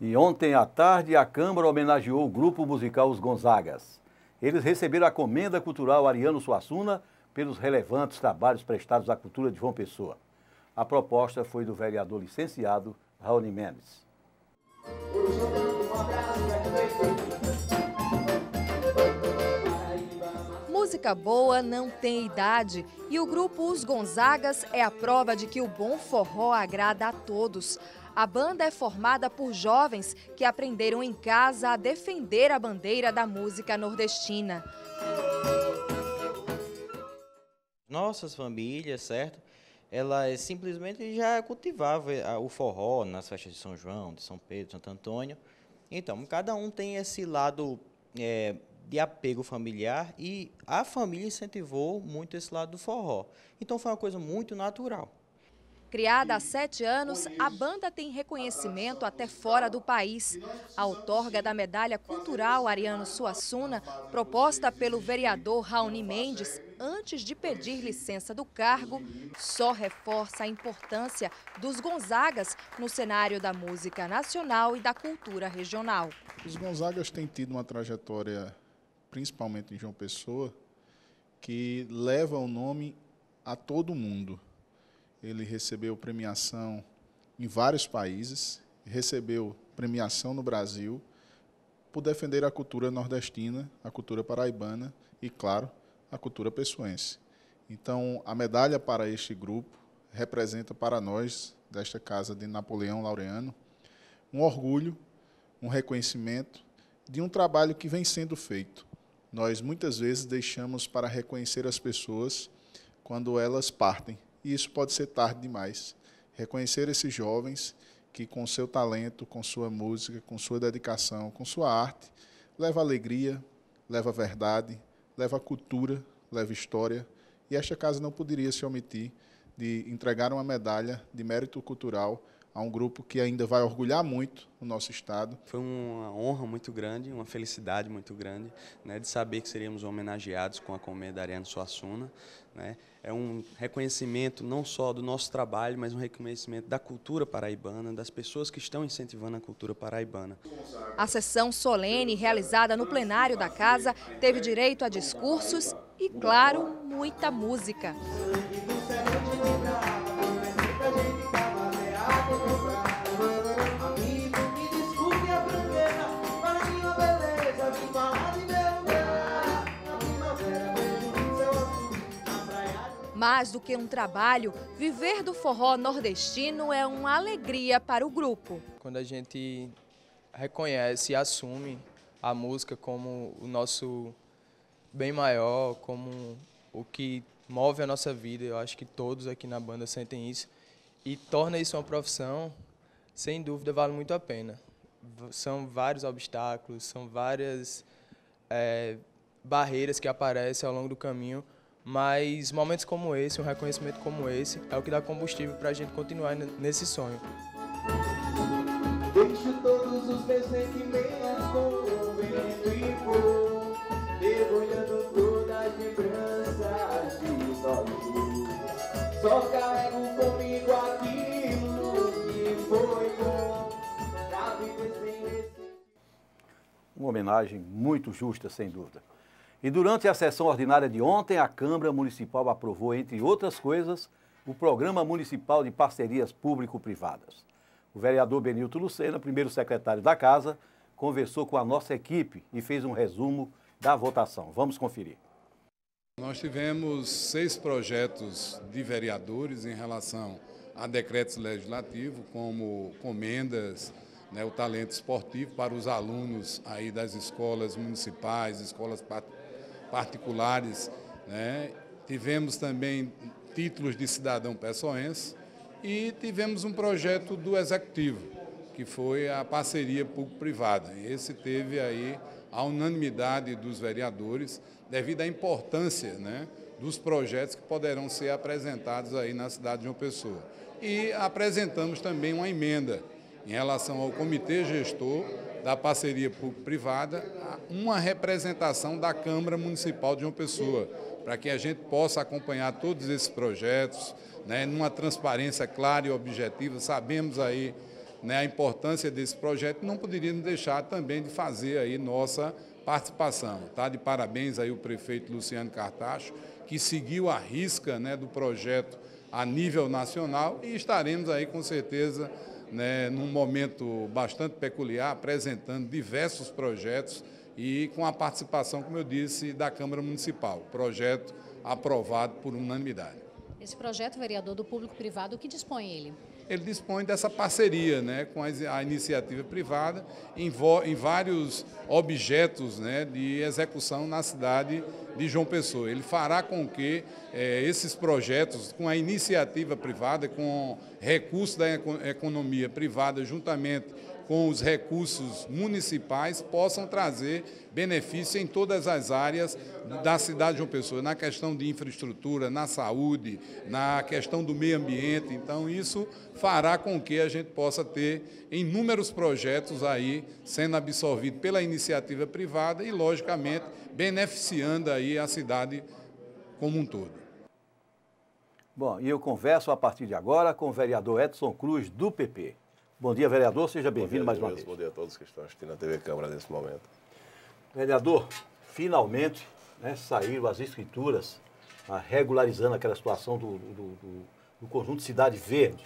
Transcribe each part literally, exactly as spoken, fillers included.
E ontem à tarde, a Câmara homenageou o grupo musical Os Gonzagas. Eles receberam a Comenda Cultural Ariano Suassuna pelos relevantes trabalhos prestados à cultura de João Pessoa. A proposta foi do vereador licenciado Raoni Mendes. Música boa não tem idade e o grupo Os Gonzagas é a prova de que o bom forró agrada a todos. A banda é formada por jovens que aprenderam em casa a defender a bandeira da música nordestina. Nossas famílias, certo? Elas simplesmente já cultivavam o forró nas festas de São João, de São Pedro, Santo Antônio. Então, cada um tem esse lado é, de apego familiar e a família incentivou muito esse lado do forró. Então, foi uma coisa muito natural. Criada há sete anos, a banda tem reconhecimento até fora do país. A outorga da Medalha Cultural Ariano Suassuna, proposta pelo vereador Raoni Mendes, antes de pedir licença do cargo, só reforça a importância dos Gonzagas no cenário da música nacional e da cultura regional. Os Gonzagas têm tido uma trajetória, principalmente em João Pessoa, que leva o nome a todo mundo. Ele recebeu premiação em vários países, recebeu premiação no Brasil por defender a cultura nordestina, a cultura paraibana e, claro, a cultura pessoense. Então, a medalha para este grupo representa para nós, desta Casa de Napoleão Laureano, um orgulho, um reconhecimento de um trabalho que vem sendo feito. Nós, muitas vezes, deixamos para reconhecer as pessoas quando elas partem. E isso pode ser tarde demais. Reconhecer esses jovens que, com seu talento, com sua música, com sua dedicação, com sua arte, leva alegria, leva verdade, leva cultura, leva história. E esta casa não poderia se omitir de entregar uma medalha de mérito cultural a um grupo que ainda vai orgulhar muito o nosso estado. Foi uma honra muito grande, uma felicidade muito grande, né, de saber que seríamos homenageados com a Comenda Ariano Suassuna. Né. É um reconhecimento não só do nosso trabalho, mas um reconhecimento da cultura paraibana, das pessoas que estão incentivando a cultura paraibana. A sessão solene realizada no plenário da casa teve direito a discursos e, claro, muita música. Mais do que um trabalho, viver do forró nordestino é uma alegria para o grupo. Quando a gente reconhece e assume a música como o nosso bem maior, como o que move a nossa vida, eu acho que todos aqui na banda sentem isso, e torna isso uma profissão, sem dúvida vale muito a pena. São vários obstáculos, são várias é, barreiras que aparecem ao longo do caminho, mas momentos como esse, um reconhecimento como esse, é o que dá combustível para a gente continuar nesse sonho. Deixo todos os meus sentimentos com o vento e vou debulhando todas as lembranças de nós. Só carrego comigo aquilo que foi bom pra viver sem receio. Uma homenagem muito justa, sem dúvida. E durante a sessão ordinária de ontem, a Câmara Municipal aprovou, entre outras coisas, o Programa Municipal de Parcerias Público-Privadas. O vereador Benilton Lucena, primeiro secretário da Casa, conversou com a nossa equipe e fez um resumo da votação. Vamos conferir. Nós tivemos seis projetos de vereadores em relação a decretos legislativos, como comendas, né, o talento esportivo para os alunos aí das escolas municipais, escolas particulares, né? Tivemos também títulos de cidadão pessoense e tivemos um projeto do Executivo, que foi a parceria público-privada. Esse teve aí a unanimidade dos vereadores, devido à importância, né, dos projetos que poderão ser apresentados aí na cidade de João Pessoa. E apresentamos também uma emenda em relação ao comitê gestor da parceria público-privada, uma representação da Câmara Municipal de João Pessoa, para que a gente possa acompanhar todos esses projetos, né, numa transparência clara e objetiva. Sabemos aí né, a importância desse projeto, não poderíamos deixar também de fazer aí nossa participação. Tá de parabéns aí o prefeito Luciano Cartacho, que seguiu a risca, né, do projeto a nível nacional, e estaremos aí com certeza, né, num momento bastante peculiar, apresentando diversos projetos e com a participação, como eu disse, da Câmara Municipal. Projeto aprovado por unanimidade. Esse projeto, vereador, do público-privado, o que dispõe ele? Ele dispõe dessa parceria, né, com a iniciativa privada em, vo, em vários objetos, né, de execução na cidade de João Pessoa. Ele fará com que eh, esses projetos, com a iniciativa privada, com recursos da economia privada, juntamente com os recursos municipais, possam trazer benefício em todas as áreas da cidade de João Pessoa, na questão de infraestrutura, na saúde, na questão do meio ambiente. Então, isso fará com que a gente possa ter inúmeros projetos aí sendo absorvidos pela iniciativa privada e, logicamente, beneficiando aí a cidade como um todo. Bom, e eu converso a partir de agora com o vereador Edson Cruz, do P P. Bom dia, vereador. Seja bem-vindo mais uma vez. Bom dia a todos que estão assistindo a T V Câmara nesse momento. Vereador, finalmente, né, saíram as escrituras ah, regularizando aquela situação do, do, do, do conjunto Cidade Verde.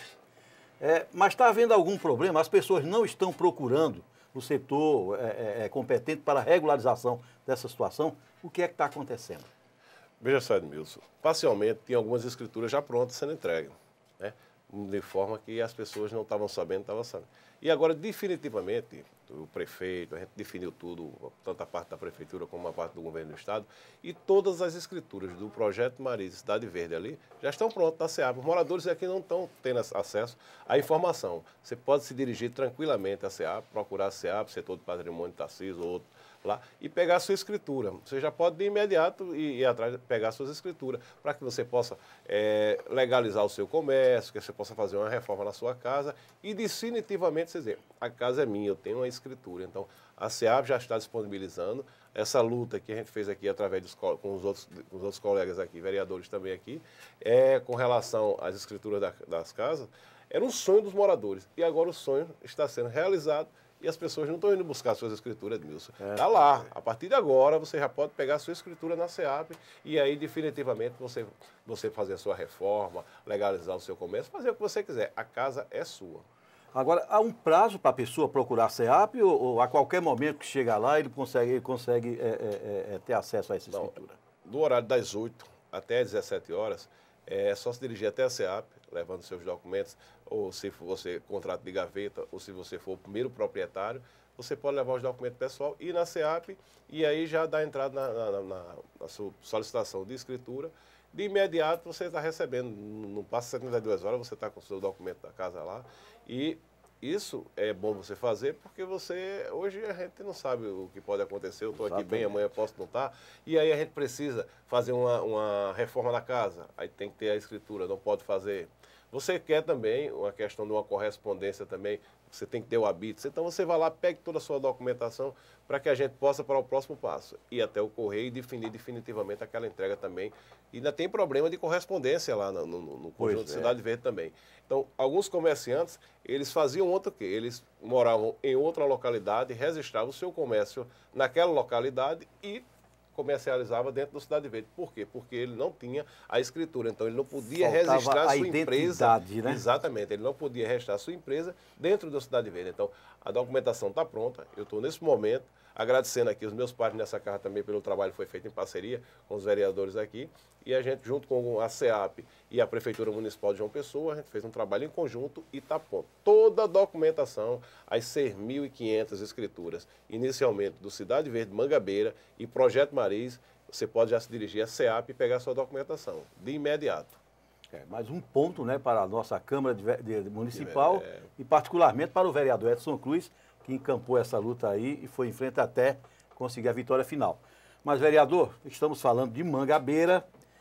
É, mas está havendo algum problema? As pessoas não estão procurando o setor é, é, competente para a regularização dessa situação? O que é que está acontecendo? Veja só, Edmilson, parcialmente tem algumas escrituras já prontas sendo entregues, né? De forma que as pessoas não estavam sabendo, estavam sabendo. E agora, definitivamente, o prefeito, a gente definiu tudo, tanto a parte da prefeitura como a parte do governo do estado, e todas as escrituras do projeto Maris Cidade Verde ali já estão prontas na SEAP. Os moradores aqui não estão tendo acesso à informação. Você pode se dirigir tranquilamente à SEAP, procurar a SEAP, setor do patrimônio Tarcísio ou outro, lá, e pegar a sua escritura. Você já pode de imediato ir, ir atrás, pegar as suas escrituras, para que você possa é, legalizar o seu comércio, que você possa fazer uma reforma na sua casa e definitivamente você dizer, a casa é minha, eu tenho uma escritura. Então, a SEAP já está disponibilizando essa luta que a gente fez aqui através dos com os outros, com os outros colegas aqui, vereadores também aqui, é, com relação às escrituras da, das casas, era um sonho dos moradores. E agora o sonho está sendo realizado. E as pessoas não estão indo buscar suas escrituras, Edmilson. Está é, lá. A partir de agora, você já pode pegar a sua escritura na SEAP e aí, definitivamente, você, você fazer a sua reforma, legalizar o seu comércio, fazer o que você quiser. A casa é sua. Agora, há um prazo para a pessoa procurar a SEAP ou, ou a qualquer momento que chega lá, ele consegue, ele consegue é, é, é, ter acesso a essa escritura? Não, do horário das oito até as dezessete horas, é só se dirigir até a SEAP, levando seus documentos, ou se você contrato de gaveta, ou se você for o primeiro proprietário, você pode levar os documentos pessoal e ir na SEAP e aí já dá entrada na, na, na, na sua solicitação de escritura. De imediato você está recebendo, não passa setenta e duas horas, você está com o seu documento da casa lá. E isso é bom você fazer porque você, hoje a gente não sabe o que pode acontecer, eu estou aqui bem, amanhã posso não estar, e aí a gente precisa fazer uma, uma reforma na casa, aí tem que ter a escritura, não pode fazer. Você quer também uma questão de uma correspondência também, você tem que ter o habite, então você vai lá, pegue toda a sua documentação para que a gente possa para o próximo passo, ir até o correio e definir definitivamente aquela entrega também. E ainda tem problema de correspondência lá no, no, no conjunto de Cidade Verde também. Então, alguns comerciantes, eles faziam outro quê? Eles moravam em outra localidade, registravam o seu comércio naquela localidade e comercializava dentro da Cidade Verde. Por quê? Porque ele não tinha a escritura, então ele não podia Faltava registrar a sua empresa. Né? Exatamente, ele não podia registrar a sua empresa dentro da Cidade Verde. Então, a documentação está pronta, eu estou nesse momento agradecendo aqui os meus pares nessa casa também pelo trabalho que foi feito em parceria com os vereadores aqui, e a gente, junto com a SEAP e a Prefeitura Municipal de João Pessoa, a gente fez um trabalho em conjunto e está pronto. Toda a documentação, as seis mil e quinhentas escrituras, inicialmente do Cidade Verde, Mangabeira e Projeto Maris, você pode já se dirigir à SEAP e pegar a sua documentação, de imediato. É, mais um ponto, né, para a nossa Câmara de, de Municipal é. e particularmente para o vereador Edson Cruz, que encampou essa luta aí e foi em frente até conseguir a vitória final. Mas, vereador, estamos falando de Mangabeira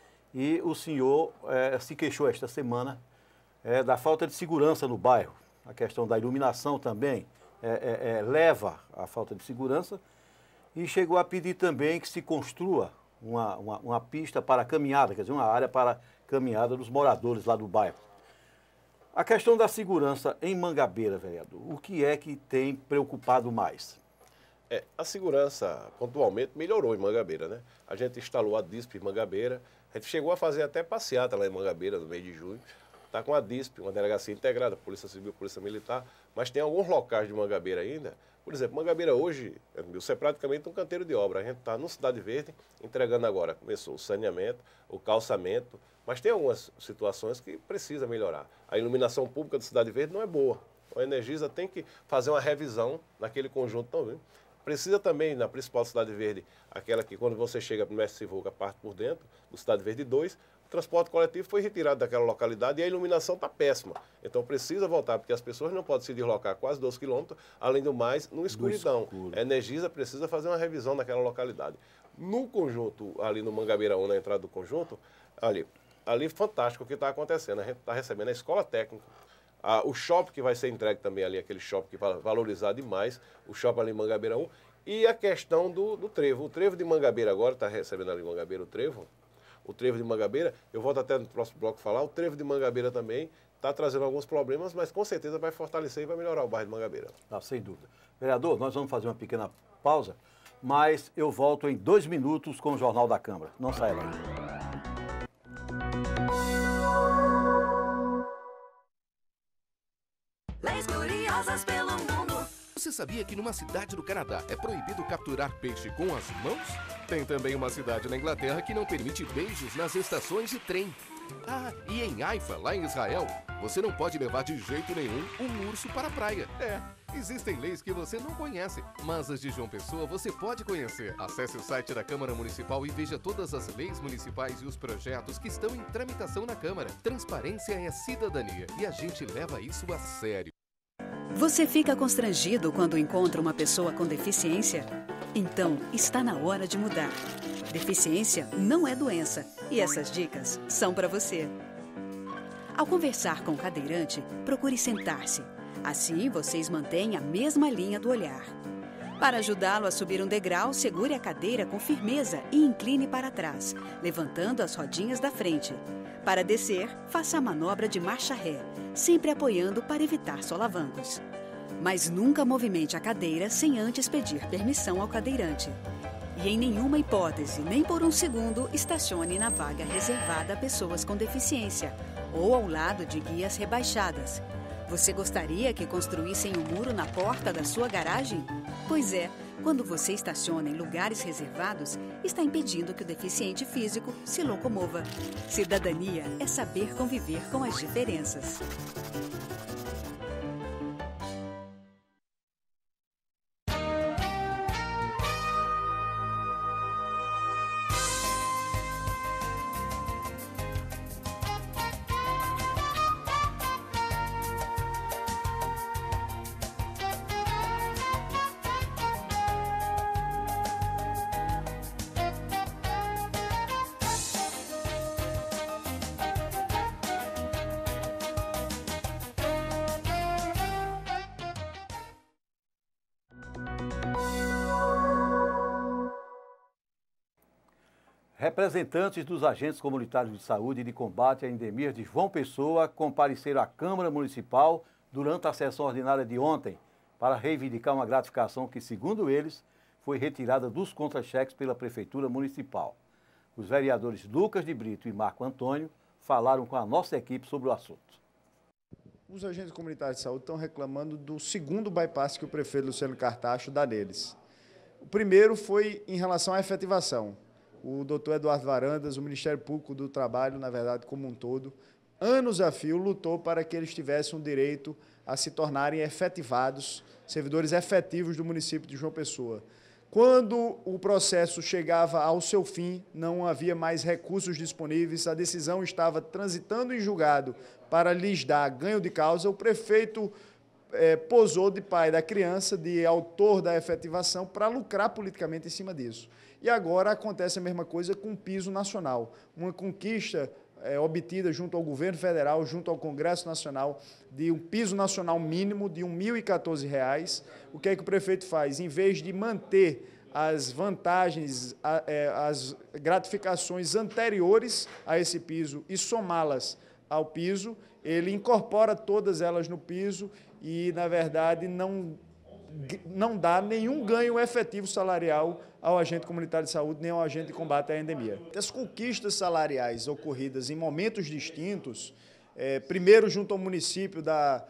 e o senhor é, se queixou esta semana é, da falta de segurança no bairro. A questão da iluminação também é, é, é, leva à falta de segurança e chegou a pedir também que se construa uma, uma, uma pista para caminhada, quer dizer, uma área para caminhada dos moradores lá do bairro. A questão da segurança em Mangabeira, vereador, o que é que tem preocupado mais? É, a segurança, pontualmente, melhorou em Mangabeira, né? A gente instalou a D I S P em Mangabeira, a gente chegou a fazer até passeata lá em Mangabeira, no mês de junho. Está com a D I S P, uma delegacia integrada, Polícia Civil, Polícia Militar, mas tem alguns locais de Mangabeira ainda. Por exemplo, Mangabeira hoje, isso é praticamente um canteiro de obra. A gente está no Cidade Verde, entregando agora, começou o saneamento, o calçamento, mas tem algumas situações que precisa melhorar. A iluminação pública do Cidade Verde não é boa. A Energisa tem que fazer uma revisão naquele conjunto também. Precisa também, na principal Cidade Verde, aquela que quando você chega para o Mestre Sivuca, parte por dentro, do Cidade Verde dois, o transporte coletivo foi retirado daquela localidade e a iluminação está péssima. Então precisa voltar, porque as pessoas não podem se deslocar quase doze quilômetros, além do mais, no escuridão. A Energisa precisa fazer uma revisão naquela localidade. No conjunto, ali no Mangabeira um, na entrada do conjunto, ali, ali fantástico o que está acontecendo. A gente está recebendo a escola técnica, a, o shopping que vai ser entregue também ali, aquele shopping que vai valorizar demais, o shopping ali em Mangabeira um, e a questão do, do trevo. O trevo de Mangabeira agora, está recebendo ali em Mangabeira o trevo, o trevo de Mangabeira, eu volto até no próximo bloco falar, o trevo de Mangabeira também está trazendo alguns problemas, mas com certeza vai fortalecer e vai melhorar o bairro de Mangabeira. Ah, sem dúvida. Vereador, nós vamos fazer uma pequena pausa, mas eu volto em dois minutos com o Jornal da Câmara. Não saia daí. Leis curiosas pelo mundo. Você sabia que numa cidade do Canadá é proibido capturar peixe com as mãos? Tem também uma cidade na Inglaterra que não permite beijos nas estações de trem. Ah, e em Haifa, lá em Israel, você não pode levar de jeito nenhum um urso para a praia. É, existem leis que você não conhece, mas as de João Pessoa você pode conhecer. Acesse o site da Câmara Municipal e veja todas as leis municipais e os projetos que estão em tramitação na Câmara. Transparência é cidadania e a gente leva isso a sério. Você fica constrangido quando encontra uma pessoa com deficiência? Então, está na hora de mudar. Deficiência não é doença e essas dicas são para você. Ao conversar com o cadeirante, procure sentar-se. Assim, vocês mantêm a mesma linha do olhar. Para ajudá-lo a subir um degrau, segure a cadeira com firmeza e incline para trás, levantando as rodinhas da frente. Para descer, faça a manobra de marcha ré, sempre apoiando para evitar solavancos. Mas nunca movimente a cadeira sem antes pedir permissão ao cadeirante. E em nenhuma hipótese, nem por um segundo, estacione na vaga reservada a pessoas com deficiência ou ao lado de guias rebaixadas. Você gostaria que construíssem um muro na porta da sua garagem? Pois é, quando você estaciona em lugares reservados, está impedindo que o deficiente físico se locomova. Cidadania é saber conviver com as diferenças. Representantes dos agentes comunitários de saúde e de combate a endemias de João Pessoa compareceram à Câmara Municipal durante a sessão ordinária de ontem para reivindicar uma gratificação que, segundo eles, foi retirada dos contra-cheques pela Prefeitura Municipal. Os vereadores Lucas de Brito e Marco Antônio falaram com a nossa equipe sobre o assunto. Os agentes comunitários de saúde estão reclamando do segundo bypass que o prefeito Luciano Cartacho dá neles. O primeiro foi em relação à efetivação. O doutor Eduardo Varandas, o Ministério Público do Trabalho, na verdade, como um todo, anos a fio lutou para que eles tivessem o direito a se tornarem efetivados, servidores efetivos do município de João Pessoa. Quando o processo chegava ao seu fim, não havia mais recursos disponíveis, a decisão estava transitando em julgado para lhes dar ganho de causa, o prefeito eh, posou de pai da criança, de autor da efetivação, para lucrar politicamente em cima disso. E agora acontece a mesma coisa com o piso nacional, uma conquista é, obtida junto ao governo federal, junto ao Congresso Nacional, de um piso nacional mínimo de mil e quatorze reais. O que é que o prefeito faz? Em vez de manter as vantagens, as gratificações anteriores a esse piso e somá-las ao piso, ele incorpora todas elas no piso e, na verdade, não, não dá nenhum ganho efetivo salarial ao agente comunitário de saúde, nem ao agente de combate à endemia. As conquistas salariais ocorridas em momentos distintos, é, primeiro junto ao município da,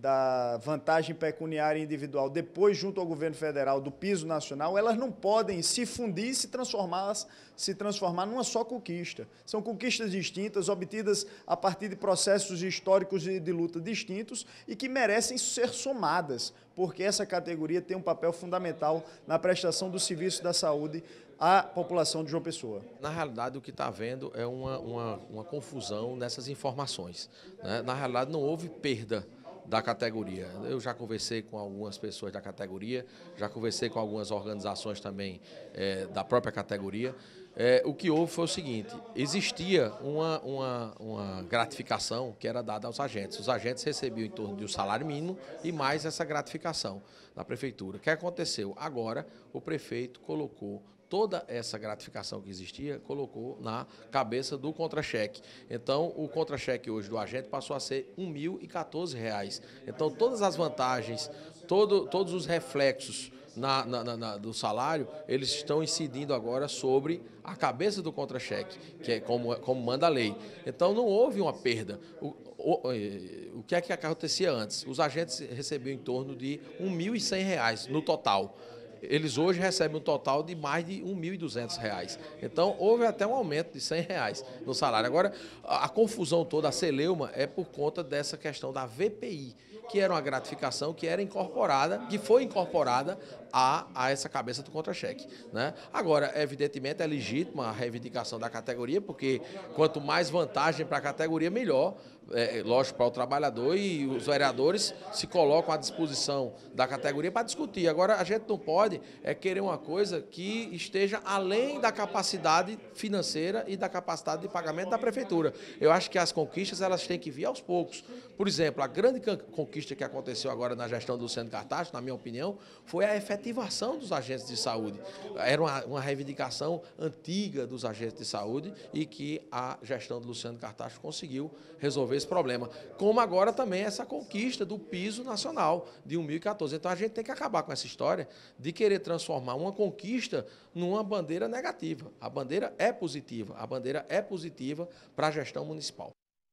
da vantagem pecuniária individual, depois junto ao governo federal do piso nacional, elas não podem se fundir e se transformar, se transformar numa só conquista. São conquistas distintas, obtidas a partir de processos históricos de, de luta distintos e que merecem ser somadas, porque essa categoria tem um papel fundamental na prestação do serviço da saúde à população de João Pessoa. Na realidade, o que está havendo é uma, uma, uma confusão nessas informações, né? Na realidade, não houve perda da categoria. Eu já conversei com algumas pessoas da categoria, já conversei com algumas organizações também é, da própria categoria. É, o que houve foi o seguinte, existia uma, uma, uma gratificação que era dada aos agentes. Os agentes recebiam em torno de um salário mínimo e mais essa gratificação da prefeitura. O que aconteceu? Agora, o prefeito colocou toda essa gratificação que existia, colocou na cabeça do contra-cheque. Então, o contra-cheque hoje do agente passou a ser um mil e quatorze reais. Então, todas as vantagens, todo, todos os reflexos na, na, na, do salário, eles estão incidindo agora sobre a cabeça do contra-cheque, que é como, como manda a lei. Então, não houve uma perda. O, o, o que é que acontecia antes? Os agentes recebiam em torno de um mil e cem reais no total. Eles hoje recebem um total de mais de um mil e duzentos reais. Então, houve até um aumento de cem reais no salário. Agora, a, a confusão toda, a celeuma, é por conta dessa questão da V P I, que era uma gratificação que era incorporada, que foi incorporada a, a essa cabeça do contra-cheque, né? Agora, evidentemente, é legítima a reivindicação da categoria, porque quanto mais vantagem para a categoria, melhor. É, lógico, para o trabalhador, e os vereadores se colocam à disposição da categoria para discutir. Agora, a gente não pode é, querer uma coisa que esteja além da capacidade financeira e da capacidade de pagamento da prefeitura. Eu acho que as conquistas elas têm que vir aos poucos. Por exemplo, a grande conquista que aconteceu agora na gestão do Luciano Cartacho, na minha opinião, foi a efetivação dos agentes de saúde. Era uma, uma reivindicação antiga dos agentes de saúde e que a gestão do Luciano Cartacho conseguiu resolver esse problema. Como agora também essa conquista do piso nacional de um mil e quatorze. Então a gente tem que acabar com essa história de querer transformar uma conquista numa bandeira negativa. A bandeira é positiva, a bandeira é positiva para a gestão municipal.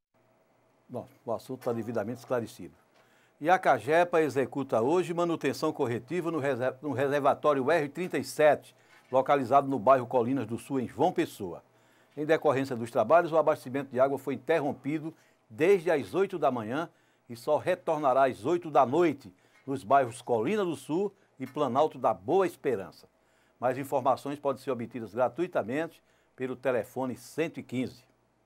Bom, o assunto está devidamente esclarecido. E a Cagepa executa hoje manutenção corretiva no, reserv... no reservatório R trinta e sete, localizado no bairro Colinas do Sul, em João Pessoa. Em decorrência dos trabalhos, o abastecimento de água foi interrompido desde as oito da manhã e só retornará às oito da noite nos bairros Colina do Sul e Planalto da Boa Esperança. Mais informações podem ser obtidas gratuitamente pelo telefone cento e quinze.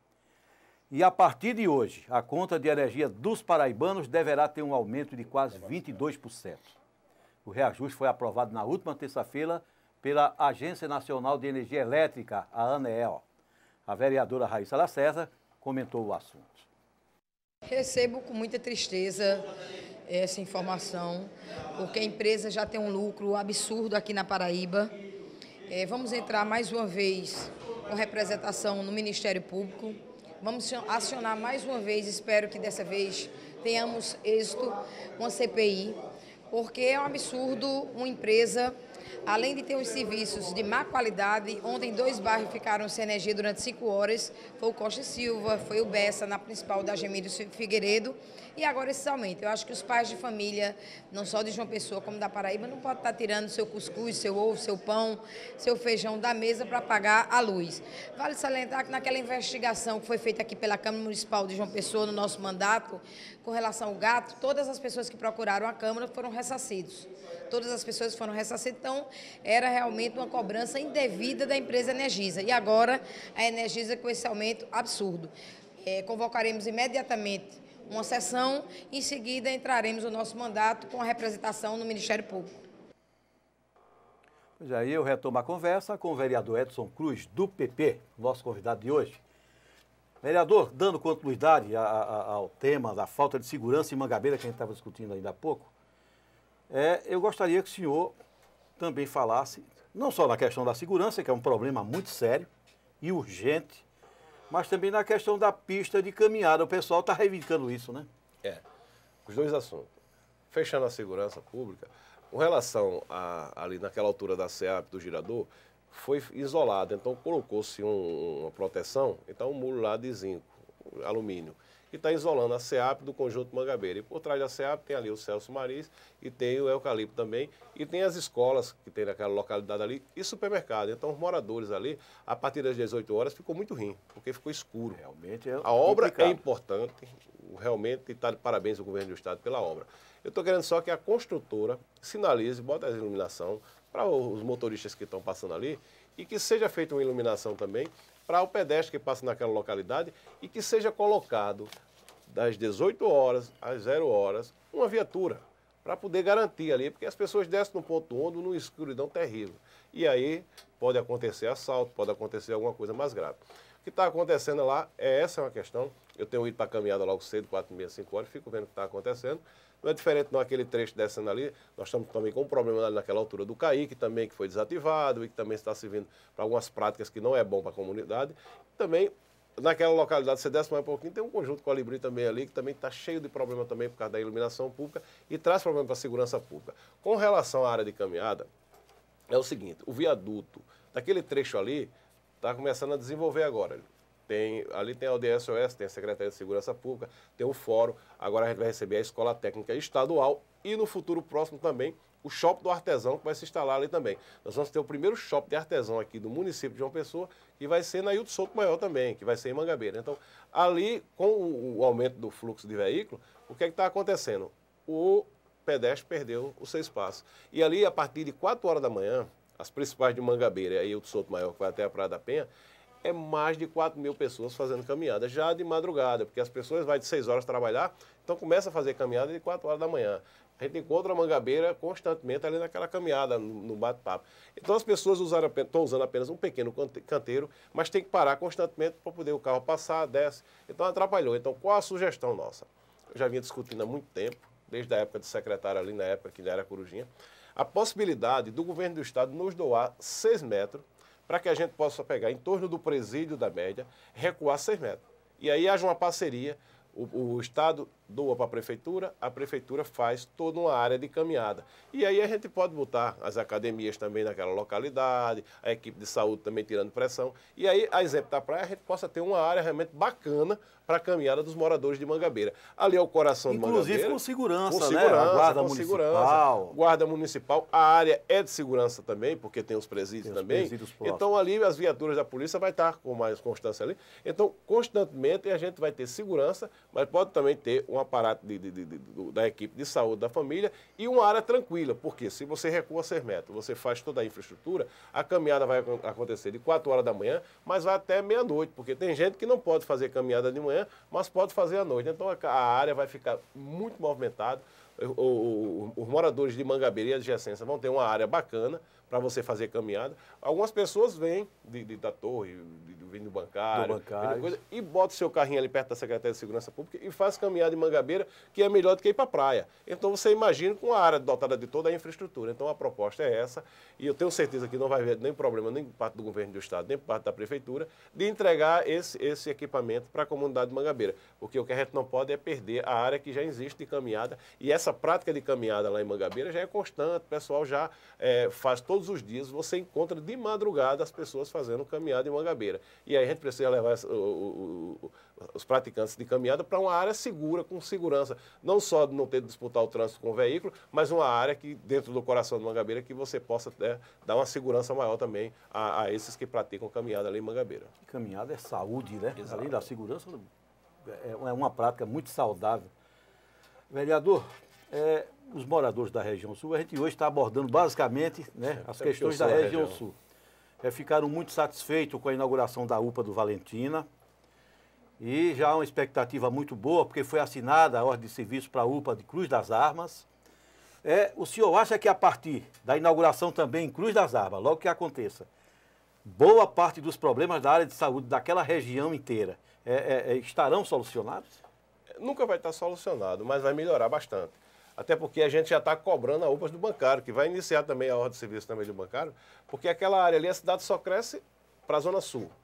E a partir de hoje, a conta de energia dos paraibanos deverá ter um aumento de quase vinte e dois por cento. O reajuste foi aprovado na última terça-feira pela Agência Nacional de Energia Elétrica, a ANEEL. A vereadora Raíssa Lacerda comentou o assunto. Recebo com muita tristeza essa informação, porque a empresa já tem um lucro absurdo aqui na Paraíba. É, vamos entrar mais uma vez com representação no Ministério Público. Vamos acionar mais uma vez, espero que dessa vez tenhamos êxito, uma C P I, porque é um absurdo uma empresa, além de ter os serviços de má qualidade, ontem dois bairros ficaram sem energia durante cinco horas, foi o Costa e Silva, foi o Bessa, na principal da Gemílio Figueiredo, e agora esses aumentos. Eu acho que os pais de família, não só de João Pessoa como da Paraíba, não podem estar tirando seu cuscuz, seu ovo, seu pão, seu feijão da mesa para pagar a luz. Vale salientar que naquela investigação que foi feita aqui pela Câmara Municipal de João Pessoa, no nosso mandato, com relação ao gato, todas as pessoas que procuraram a Câmara foram ressarcidos. Todas as pessoas foram ressarcidas, então era realmente uma cobrança indevida da empresa Energisa. E agora a Energisa com esse aumento absurdo. É, convocaremos imediatamente uma sessão, em seguida entraremos no nosso mandato com a representação no Ministério Público. Pois aí eu retomo a conversa com o vereador Edson Cruz, do P P, nosso convidado de hoje. Vereador, dando continuidade a, a, ao tema da falta de segurança em Mangabeira, que a gente estava discutindo ainda há pouco, é, eu gostaria que o senhor também falasse, não só na questão da segurança, que é um problema muito sério e urgente, mas também na questão da pista de caminhada. O pessoal está reivindicando isso, né? É, os dois assuntos. Fechando a segurança pública, com relação a, ali naquela altura da SEAP, do girador, foi isolado, então colocou-se um, uma proteção, então um muro lá de zinco, alumínio, que está isolando a SEAP do conjunto Mangabeira. E por trás da SEAP tem ali o Celso Maris e tem o Eucalipto também, e tem as escolas que tem naquela localidade ali e supermercado. Então os moradores ali, a partir das dezoito horas, ficou muito ruim, porque ficou escuro. Realmente é A obra complicado. é importante, realmente está de parabéns ao governo do estado pela obra. Eu estou querendo só que a construtora sinalize, bota a iluminação para os motoristas que estão passando ali e que seja feita uma iluminação também para o pedestre que passa naquela localidade e que seja colocado das dezoito horas às zero horas uma viatura para poder garantir ali, porque as pessoas descem no ponto onda numa escuridão terrível. E aí pode acontecer assalto, pode acontecer alguma coisa mais grave. O que está acontecendo lá, é essa é uma questão. Eu tenho ido para a caminhada logo cedo, quatro e meia, cinco horas, fico vendo o que está acontecendo. Não é diferente naquele trecho descendo ali, nós estamos também com um problema naquela altura do Caíque também, que foi desativado e que também está servindo para algumas práticas que não é bom para a comunidade. Também, naquela localidade, você desce mais um pouquinho, tem um conjunto Colibri também ali, que também está cheio de problema também por causa da iluminação pública e traz problema para a segurança pública. Com relação à área de caminhada, é o seguinte, o viaduto daquele trecho ali está começando a desenvolver agora. Tem, ali tem a O D S O S, tem a Secretaria de Segurança Pública, tem o Fórum, agora a gente vai receber a Escola Técnica Estadual e no futuro próximo também o Shopping do Artesão, que vai se instalar ali também. Nós vamos ter o primeiro shopping de artesão aqui do município de João Pessoa, que vai ser na Ailton Souto Maior também, que vai ser em Mangabeira. Então, ali, com o, o aumento do fluxo de veículo, o que é que está acontecendo? O pedestre perdeu o seu espaço. E ali, a partir de quatro horas da manhã, as principais de Mangabeira e a Ailton Souto Maior, que vai até a Praia da Penha, é mais de quatro mil pessoas fazendo caminhada, já de madrugada, porque as pessoas vão de seis horas trabalhar, então começa a fazer caminhada de quatro horas da manhã. A gente encontra a Mangabeira constantemente ali naquela caminhada, no, no bate-papo. Então as pessoas usaram, estão usando apenas um pequeno canteiro, mas tem que parar constantemente para poder o carro passar, desce. Então atrapalhou. Então qual a sugestão nossa? Eu já vinha discutindo há muito tempo, desde a época de secretário ali, na época que era Corujinha, a possibilidade do governo do estado nos doar seis metros para que a gente possa pegar em torno do presídio da média, recuar seis metros. E aí haja uma parceria, o, o Estado doa para a Prefeitura, a Prefeitura faz toda uma área de caminhada. E aí a gente pode botar as academias também naquela localidade, a equipe de saúde também tirando pressão. E aí, a exemplo da praia, a gente possa ter uma área realmente bacana para a caminhada dos moradores de Mangabeira. Ali é o coração de Mangabeira. Inclusive com segurança, com né? segurança, A guarda com municipal. segurança, guarda municipal. A área é de segurança também, porque tem os presídios Tem os também. presídios próximos. Então ali as viaturas da polícia vai estar com mais constância ali. Então, constantemente a gente vai ter segurança, mas pode também ter um aparato de, de, de, de, da equipe de saúde da família e uma área tranquila, porque se você recua seis metros, você faz toda a infraestrutura, a caminhada vai acontecer de quatro horas da manhã, mas vai até meia-noite, porque tem gente que não pode fazer caminhada de manhã, mas pode fazer à noite. Então a área vai ficar muito movimentada. O, o, os moradores de Mangabeira e adjacência vão ter uma área bacana para você fazer caminhada. Algumas pessoas vêm de, de, da torre, de, de, vêm do bancário, Do bancário. vêm de coisa, e bota o seu carrinho ali perto da Secretaria de Segurança Pública e faz caminhada em Mangabeira, que é melhor do que ir para a praia. Então você imagina com a área dotada de toda a infraestrutura. Então a proposta é essa, e eu tenho certeza que não vai haver nem problema, nem por parte do governo do estado, nem por parte da prefeitura, de entregar esse, esse equipamento para a comunidade de Mangabeira. Porque o que a gente não pode é perder a área que já existe de caminhada, e essa prática de caminhada lá em Mangabeira já é constante, o pessoal já é, faz todos os dias, você encontra de madrugada as pessoas fazendo caminhada em Mangabeira. E aí a gente precisa levar essa, o, o, o, os praticantes de caminhada para uma área segura, com segurança, não só de não ter de disputar o trânsito com o veículo, mas uma área que, dentro do coração de Mangabeira, que você possa né, dar uma segurança maior também a, a esses que praticam caminhada ali em Mangabeira. Caminhada é saúde, né? Exato. Além da segurança, é uma prática muito saudável. Vereador, é, os moradores da região sul, a gente hoje está abordando basicamente né, as Até questões da região, região sul. É, ficaram muito satisfeitos com a inauguração da U P A do Valentina e já há uma expectativa muito boa, porque foi assinada a ordem de serviço para a U P A de Cruz das Armas. É, o senhor acha que a partir da inauguração também em Cruz das Armas, logo que aconteça, boa parte dos problemas da área de saúde daquela região inteira é, é, estarão solucionados? Nunca vai estar solucionado, mas vai melhorar bastante. Até porque a gente já está cobrando a U P As do bancário, que vai iniciar também a ordem de serviço também do bancário, porque aquela área ali, a cidade só cresce para a Zona Sul.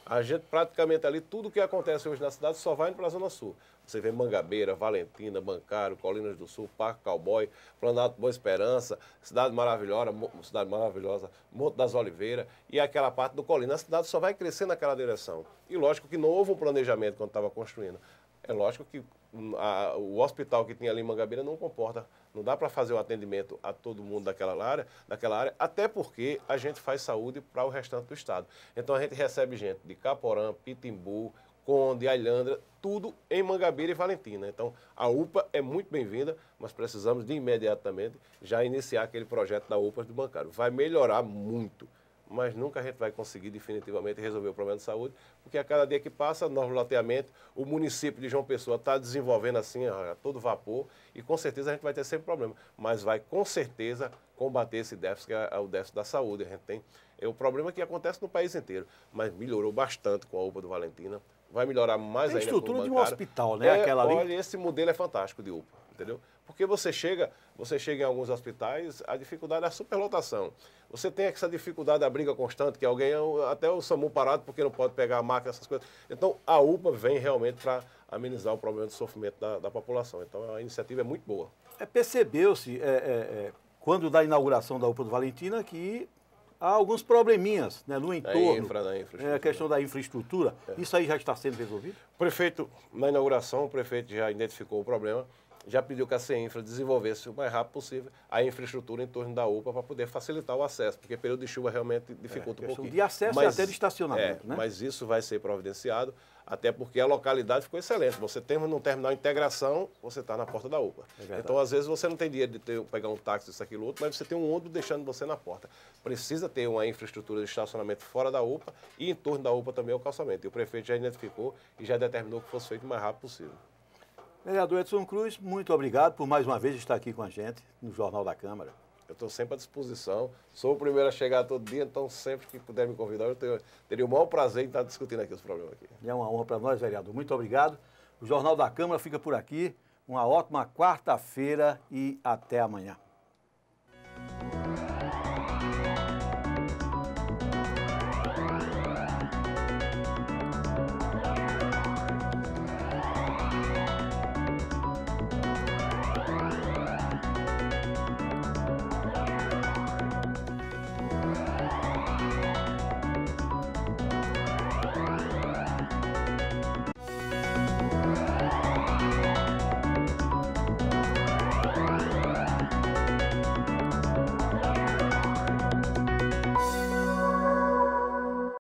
A gente praticamente ali, tudo que acontece hoje na cidade só vai indo para a Zona Sul. Você vê Mangabeira, Valentina, Bancário, Colinas do Sul, Parque Cowboy, Planalto Boa Esperança, Cidade Maravilhosa, Cidade Maravilhosa, Monte das Oliveiras e aquela parte do Colina. A cidade só vai crescer naquela direção. E lógico que não houve um planejamento quando estava construindo. É lógico que a, o hospital que tinha ali em Mangabeira não comporta, não dá para fazer o atendimento a todo mundo daquela área, daquela área, até porque a gente faz saúde para o restante do estado. Então a gente recebe gente de Caporã, Pitimbu, Conde, Alhandra, tudo em Mangabeira e Valentina. Então a U P A é muito bem-vinda, mas precisamos de imediatamente já iniciar aquele projeto da U P A do Bancário. Vai melhorar muito, mas nunca a gente vai conseguir definitivamente resolver o problema de saúde, porque a cada dia que passa, novo loteamento, o município de João Pessoa está desenvolvendo assim a todo vapor e com certeza a gente vai ter sempre problema, mas vai com certeza combater esse déficit, que é o déficit da saúde. A gente tem, é o problema que acontece no país inteiro, mas melhorou bastante com a U P A do Valentina, vai melhorar mais ainda. É a estrutura de um hospital, né? É, aquela ali. Olha, esse modelo é fantástico de U P A, entendeu? Porque você chega, você chega em alguns hospitais, a dificuldade é a superlotação. Você tem essa dificuldade da briga constante, que alguém, até o SAMU parado, porque não pode pegar a máquina, essas coisas. Então, a U P A vem realmente para amenizar o problema de sofrimento da, da população. Então, a iniciativa é muito boa. É, percebeu-se, é, é, é, quando da inauguração da U P A do Valentina, que há alguns probleminhas, né, no entorno. Da infra, da infraestrutura. É, a questão da infraestrutura. É. Isso aí já está sendo resolvido? O prefeito, na inauguração, o prefeito já identificou o problema, já pediu que a CEINFRA desenvolvesse o mais rápido possível a infraestrutura em torno da U P A para poder facilitar o acesso, porque período de chuva realmente dificulta é, um pouquinho. De acesso mas, e até de estacionamento, é, né? Mas isso vai ser providenciado, até porque a localidade ficou excelente. Você tem no terminal integração, você está na porta da U P A. É então, às vezes, você não tem dinheiro de ter, pegar um táxi, isso, aquilo, outro, mas você tem um ônibus deixando você na porta. Precisa ter uma infraestrutura de estacionamento fora da U P A e em torno da U P A também o calçamento. E o prefeito já identificou e já determinou que fosse feito o mais rápido possível. Vereador Edson Cruz, muito obrigado por mais uma vez estar aqui com a gente no Jornal da Câmara. Eu estou sempre à disposição. Sou o primeiro a chegar todo dia, então sempre que puder me convidar, eu tenho, teria o maior prazer em estar discutindo aqui os problemas aqui. É uma honra para nós, vereador. Muito obrigado. O Jornal da Câmara fica por aqui. Uma ótima quarta-feira e até amanhã.